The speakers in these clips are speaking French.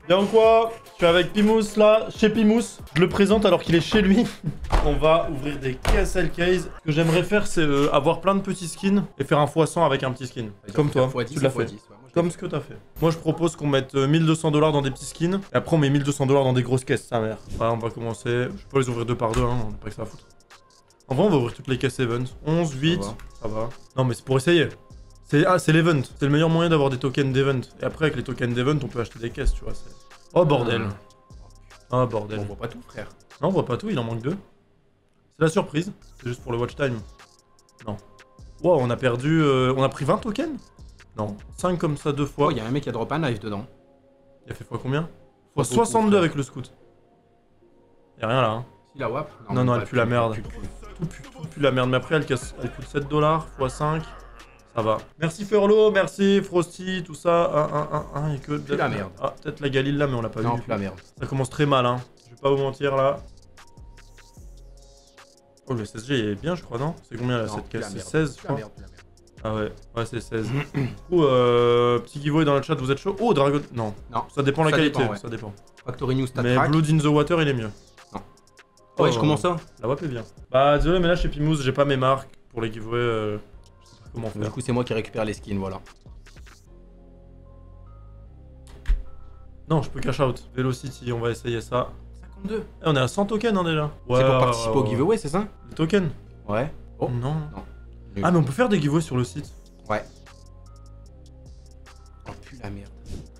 Bien ou quoi? Je suis avec Pimous là, chez Pimous. Je le présente alors qu'il est chez lui. On va ouvrir des KSL case. Ce que j'aimerais faire, c'est avoir plein de petits skins et faire un x100 avec un petit skin. Comme toi, tu l'as fait. Comme ce que t'as fait. Moi, je propose qu'on mette 1200 $ dans des petits skins. Et après, on met 1200 $ dans des grosses caisses, sa mère. Ouais, on va commencer. Je vais pas les ouvrir deux par deux, hein. On n'a pas que ça à foutre. En vrai, on va ouvrir toutes les caisses event. 11, 8, ça va. Non, mais c'est pour essayer. C'est l'event. C'est le meilleur moyen d'avoir des tokens d'event. Et après, avec les tokens d'event, on peut acheter des caisses, tu vois. Oh, bordel. Oh, bordel. On voit pas tout, frère. Non, on voit pas tout, il en manque 2. C'est la surprise. C'est juste pour le watch time. Non. Wow, on a perdu... on a pris 20 tokens? Non. 5 comme ça 2 fois. Oh, il y a un mec qui a drop un knife dedans. Il a fait fois combien? Fois 62 avec le scout. Y'a rien là, hein. Si la WAP? Non, elle pue la merde. Tout pue la merde. Mais après, elle coûte 7 $ x 5. Ça va. Merci Furlo, merci Frosty, tout ça. Et que... Pue la merde. Ah, peut-être la Galil là, mais on l'a pas vu. Non, pue la merde. Ça commence très mal, hein. Je vais pas vous mentir là. Oh, le SSG il est bien, je crois, non? C'est combien là, cette caisse? C'est 16, je crois. Ah ouais, c'est 16. Du coup, petit giveaway dans le chat, vous êtes chaud? Oh, Dragon... Non, ça dépend de la qualité, ça dépend. Factory News, mais Blood in the Water, il est mieux. Non. Ouais, je commence ça. La WAP est bien. Bah, désolé, mais là, chez Pimous, j'ai pas mes marques pour les giveaways. Je sais pas comment faire. Du coup, c'est moi qui récupère les skins, voilà. Non, je peux cash out. Velocity, on va essayer ça. 52. Et on est à 100 tokens, hein, déjà. Ouais, c'est pour participer au giveaway, c'est ça? Les tokens? Ouais. Oh, non. Ah, mais on peut faire des giveaways sur le site. Ouais. Oh, pue la merde.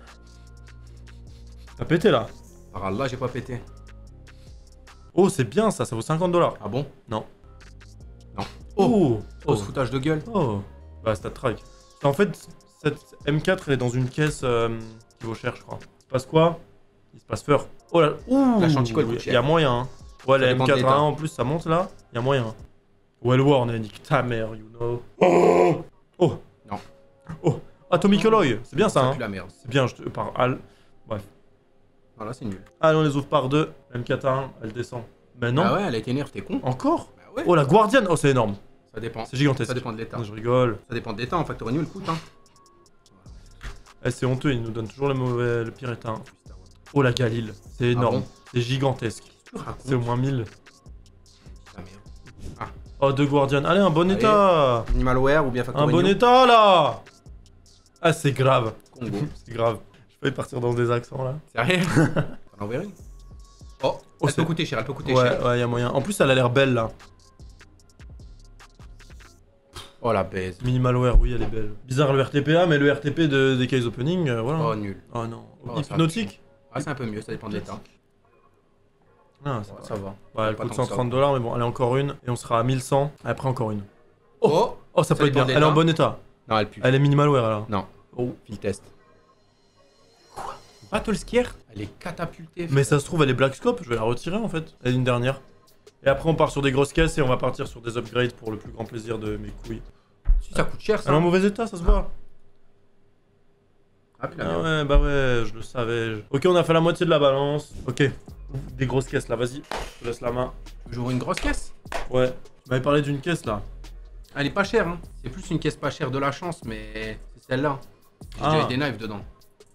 T'as pété, là? Par là, j'ai pas pété. Oh, c'est bien, ça vaut 50 $. Ah bon? Non. Non. Oh, ce foutage de gueule. Oh. Bah, stat track. En fait, cette M4, elle est dans une caisse qui vaut cher, je crois. Il se passe quoi? Il se passe feur. Oh là. Ouh. La chanticole coûte cher. Il y a moyen, hein. Ouais, la M4 en plus, ça monte là. Il y a moyen. Well Worn, nique ta mère, you know. Oh. Oh. Non. Oh. Atomic Alloy, c'est bien ça, hein. Pue la merde. C'est bien, par Al. Bref. Voilà, c'est nul. Allez, on les ouvre par deux. M4A1, elle descend. Mais non. Ah ouais, elle a été nerf, t'es con. Encore? Bah ouais. Oh, la Guardian. Oh, c'est énorme. Ça dépend. C'est gigantesque. Ça dépend de l'état. Je rigole. Ça dépend de l'état, en Factory New, elle coûte, hein. Eh, c'est honteux, ils nous donnent toujours le pire état. Oh, la Galil. C'est énorme. C'est gigantesque. C'est au moins 1000. Ah merde. Ah. Oh, deux Guardian. Allez, un bon état. Malware ou bien Factory Un bon New. état, là. Ah, c'est grave. Congo. C'est grave. Je peux partir dans des accents, là. Sérieux? On en verra une. Oh, elle peut coûter cher, elle peut coûter cher. Ouais, y'a moyen. En plus, elle a l'air belle, là. Oh, la baise. Minimalware, oui, elle est belle. Bizarre le RTPA, mais le RTP des case opening, voilà. Oh, nul. Oh non. Oh, Hypnotique? Ah, c'est un peu mieux, ça dépend de l'état. Ah, Ouais, ça va. Ouais, elle coûte 130 $, mais bon, allez, encore une. Et on sera à 1100. Après, encore une. Oh, oh ça peut être bien. Elle est en bon état. Non, elle pue. Elle est minimalware, alors. Non. Oh. Field test. Quoi? Battle Skier? Elle est catapultée. Mais ça se trouve, elle est Black Scope. Je vais la retirer, en fait. Elle est une dernière. Et après, on part sur des grosses caisses et on va partir sur des upgrades pour le plus grand plaisir de mes couilles. Si, ça coûte cher, ça. Elle est en mauvais état, ça se voit. Ah, putain, ouais, bah ouais, je le savais. Ok, on a fait la moitié de la balance. Ok. Des grosses caisses, là, vas-y. Je te laisse la main. J'ouvre une grosse caisse? Ouais. Tu m'avais parlé d'une caisse, là. Elle est pas chère, hein. C'est plus une caisse pas chère de la chance, mais c'est celle-là. J'ai déjà eu des knives dedans.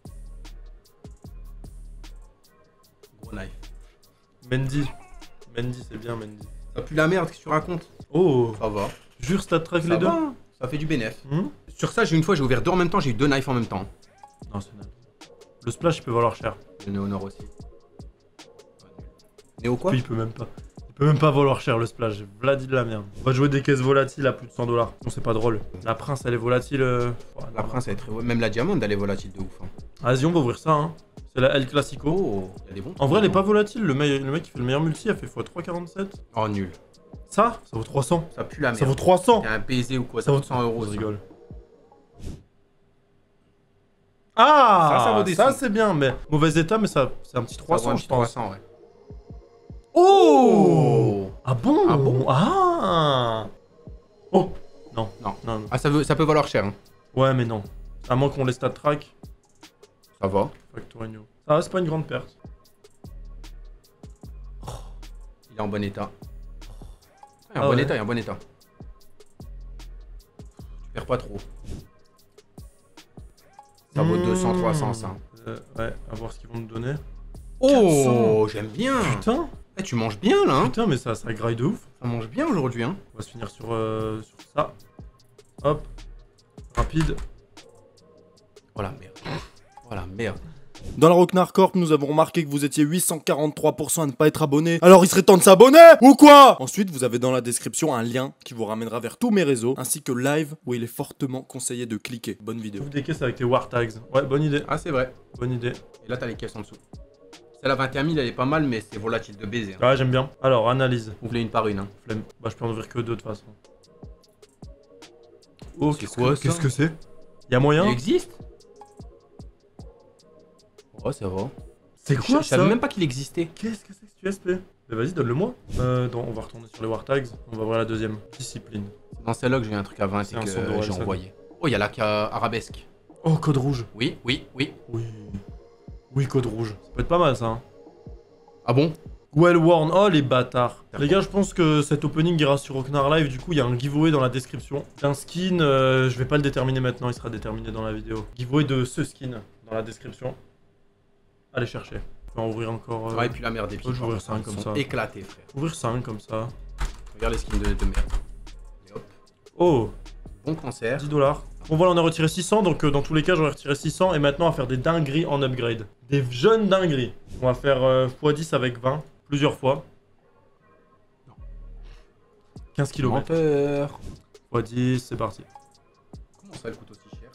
Gros knife. Mendy, c'est bien, Mendy. Ça pue la merde, qu'est-ce que tu racontes? Oh. Ça va. Jure, stat track les deux. Va. Ça fait du bénéf. Sur ça, une fois, j'ai ouvert deux en même temps, j'ai eu deux knives en même temps. Non, c'est nul. Le splash, il peut valoir cher. Le Néo-Nord aussi. Néo quoi? Puis, il peut même pas. Il peut même pas valoir cher le splash. J'ai vladi de la merde. On va jouer des caisses volatiles à plus de 100 $. Non, c'est pas drôle. La Prince, elle est volatile. La Prince, elle est très... Même la Diamond, elle est volatile de ouf. Hein. Vas-y, on va ouvrir ça. Hein. C'est la El Clasico. Oh, il y a des bons. En vrai, elle est pas volatile. Le mec qui fait le meilleur multi a fait x3,47. Oh, nul. Ça vaut 300. Ça pue la merde. Ça vaut 300. Il y a un baiser ou quoi? Ça vaut 100 €. Je rigole. Ah, ça vaut des ça sous. c'est bien, mais mauvais état, mais ça c'est un petit 300, je pense. 300, ouais. Oh, ah bon? Ah bon? Ah. Oh. Non. Non. Ah, ça peut valoir cher. Hein. Ouais, mais non. À moins qu'on les stat track. Ça va. Factory New. Ça va, c'est pas une grande perte. Il est en bon état. Il est en bon état, il est en bon état. Tu perds pas trop. Ça vaut 200, 300, ça. Ouais, à voir ce qu'ils vont nous donner. Oh, j'aime bien. Putain, Eh, tu manges bien là, hein. putain, mais ça graille de ouf. Ça mange bien aujourd'hui, hein. On va se finir sur ça. Hop. Rapide. Oh la merde. Oh la merde. Dans la Rocknar Corp, nous avons remarqué que vous étiez 843% à ne pas être abonné. Alors il serait temps de s'abonner ou quoi? Ensuite, vous avez dans la description un lien qui vous ramènera vers tous mes réseaux, ainsi que live où il est fortement conseillé de cliquer. Bonne vidéo. Trouve des caisses avec les War Tags. Ouais, bonne idée. Ah, c'est vrai. Bonne idée. Et là, t'as les caisses en dessous. Celle à 21 000, elle est pas mal, mais c'est volatile de baiser. Hein. Ouais, j'aime bien. Alors, analyse. Ouvre-les une par une. Hein. Flemme. Bah, je peux en ouvrir que 2 de toute façon. Oh, C'est quoi, ça? qu'est-ce que c'est? Y'a moyen? Il existe? Oh, ça va. C'est quoi Je ça? savais même pas qu'il existait. Qu'est-ce que c'est que ce USP? Mais vas-y, donne-le-moi. On va retourner sur les War Tags. On va voir la deuxième. Discipline. C'est dans celle-là que j'ai un truc à 20 et C'est un que son d'oreille, j'ai ça. envoyé. Oh, il y a la arabesque. Oh, code rouge. Oui, oui, oui. Oui. Oui, code rouge. Ça peut être pas mal ça. Hein. Ah bon? Well worn. Oh, les bâtards. Les gars, je pense que cet opening ira sur Rocknar Live. Du coup, il y a un giveaway dans la description. D'un skin. Je vais pas le déterminer maintenant. Il sera déterminé dans la vidéo. Giveaway de ce skin dans la description. Allez chercher. On va ouvrir encore. Ouais, et puis la merde des je vais pieds. ouvrir 5 comme ça. Éclatés, frère. Ouvrir 5 comme ça. Regarde les skins de merde. Et hop. Oh, Bon concert. 10 $. Bon voilà, on a retiré 600, donc dans tous les cas j'aurais retiré 600 et maintenant on va faire des dingueries en upgrade. Des jeunes dingueries. On va faire x10 avec 20, plusieurs fois. 15 km. Menteur. x10, c'est parti. Comment ça, elle coûte aussi cher?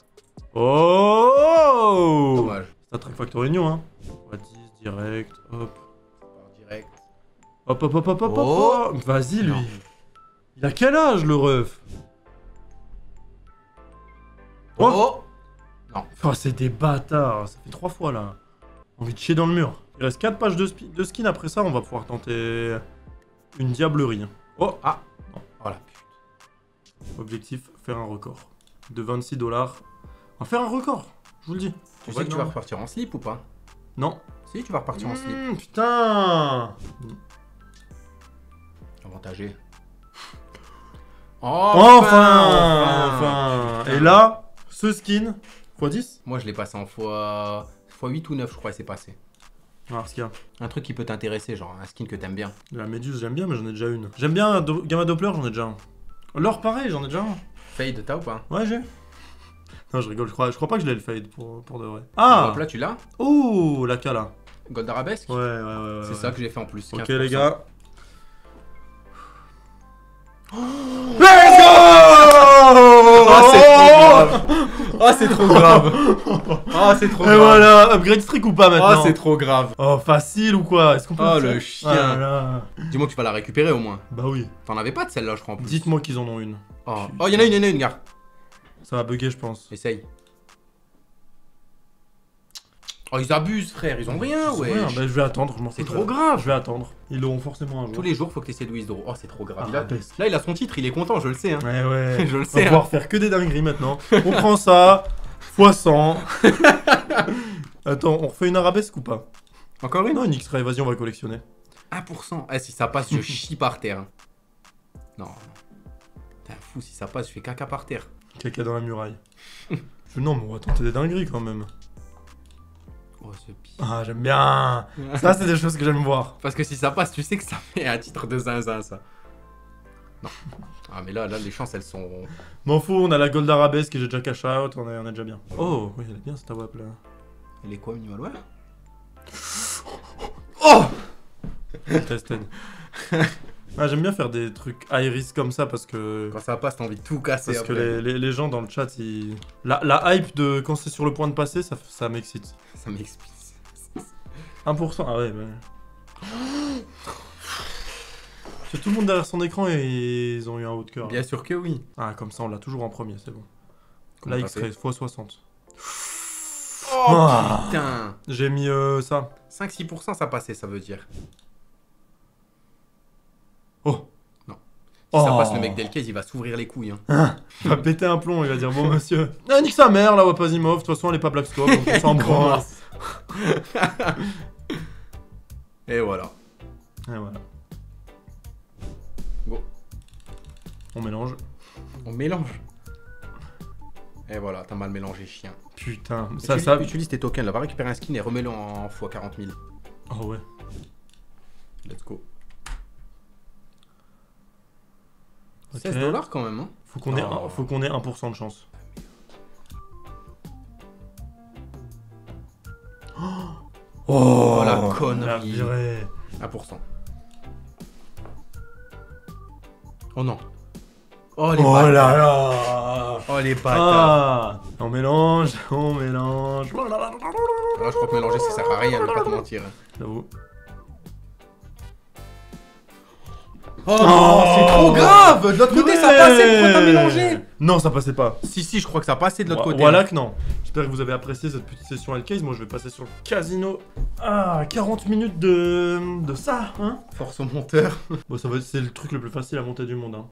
Oh, Dommage. C'est un Track Factory New, hein. x10, direct, hop. Par direct. Hop, hop, hop, hop, hop, Oh. hop. Vas-y, lui. Non. Il a quel âge, le ref? Oh, Oh, c'est des bâtards. Ça fait 3 fois, là. Envie de chier dans le mur. Il reste 4 pages de skin. Après ça, on va pouvoir tenter une diablerie. Oh, Ah. Oh la putain. objectif, faire un record. De 26 $. On va faire un record, je vous le dis. Tu sais que tu vas repartir en slip ou pas? Non. Si, tu vas repartir en slip. Putain. Avantagé. Enfin. Et là, ce skin, x10. Moi, je l'ai passé en x8 ou 9, je crois, et c'est passé. On va voir ce qu'il y a. Un truc qui peut t'intéresser, genre un skin que t'aimes bien. La Méduse, j'aime bien, mais j'en ai déjà une. J'aime bien Gamma Doppler, j'en ai déjà un. L'or, pareil, j'en ai déjà un. Fade, t'as ou pas? Ouais, j'ai. Non, je rigole, je crois pas que je l'ai le fade pour de vrai. Ah! Ah! Là, tu l'as? Oh, la K là. Gold Arabesque? Ouais. C'est ça que j'ai fait en plus. Ok, 15%. les gars. Let's go! Oh, c'est trop grave! Oh, c'est trop Et grave! voilà, upgrade streak ou pas maintenant? Oh, c'est trop grave! Oh, facile ou quoi? Est-ce qu'on peut Oh, faire le ça? chien. Ah là là. Dis-moi que tu vas la récupérer au moins. Bah oui. T'en avais pas de celle-là, je crois en plus. Dites-moi qu'ils en ont une. Oh, oh, y'en a une, gars. Ça va bugger, je pense. Essaye. Oh, ils abusent, frère, ils ont rien, Ils ont ouais. rien. Bah, je vais attendre, je m'en fous. C'est trop grave. Je vais attendre. Ils l'auront forcément un jour. Tous les jours, faut que t'essaies de withdraw. Oh, c'est trop grave. Ah, Il a- Arabesque. Là, il a son titre, il est content, je le sais. Hein. Ouais. Je le On va sais. Hein. pouvoir faire que des dingueries maintenant. On prend ça, x 100. Attends, on refait une arabesque ou pas? Encore une? Non, une X-Ray, vas-y, on va collectionner. 1%. Eh, si ça passe, je chie par terre. Hein. Non. T'es un fou, si ça passe, je fais caca par terre. Caca dans la muraille. Non, mais on va tenter des dingueries quand même. Oh, ce pire. Ah, j'aime bien. Ça, c'est des choses que j'aime voir. Parce que si ça passe, tu sais que ça fait un titre de zinzin, ça. Non. Ah, mais là, les chances, elles sont... M'en fous, on a la gold arabesque et j'ai déjà cash out, on est déjà bien. Oh, oui, elle est bien cette WAP là. Elle est quoi, minimalware? Oh Tested. Ah, j'aime bien faire des trucs high risk comme ça parce que... Quand ça passe, t'as envie de tout casser. Parce que après. les gens dans le chat, ils... La hype de quand c'est sur le point de passer, ça m'excite. Ça m'explique. 1%, ah ouais, C'est tout le monde derrière son écran et ils ont eu un haut de cœur. Bien sûr que oui. Ah, comme ça, on l'a toujours en premier, c'est bon. Comment La t'as X-Ray, fait x60. Oh Ah. putain. J'ai mis ça. 5-6% ça passait, ça veut dire. Oh. Non. Si ça Oh. passe, le mec d'Elkez, il va s'ouvrir les couilles. Hein. Il va péter un plomb, il va dire bon monsieur. Ah, nique sa mère la Wapazimov, de toute façon elle est pas Black Scope, donc on s'en branle. Et voilà. Et voilà. Bon. On mélange. On mélange. Et voilà, t'as mal mélangé, chien. Putain, Utilise tes tokens là, va récupérer un skin et remets-le en x 40 000. Oh ouais. Let's go. Ok. 16 $ quand même, hein. Faut qu'on ait, Oh. faut qu'on ait 1% de chance. Oh, la La connerie. virée. 1%. Oh non. Oh les Oh bâtards. là là. Oh les bâtards. Ah, on mélange, on mélange. Là, je crois que mélanger ça sert à rien, je vais pas te mentir. J'avoue. Oh, c'est trop grave. De l'autre côté ça passait, pourquoi t'as mélangé? Non, ça passait pas. Si, je crois que ça passait de l'autre côté. Voilà que non. J'espère que vous avez apprécié cette petite session Hellcase. Moi, je vais passer sur le casino. Ah, 40 minutes de ça, hein. Force au monteur. Bon, c'est le truc le plus facile à monter du monde, hein.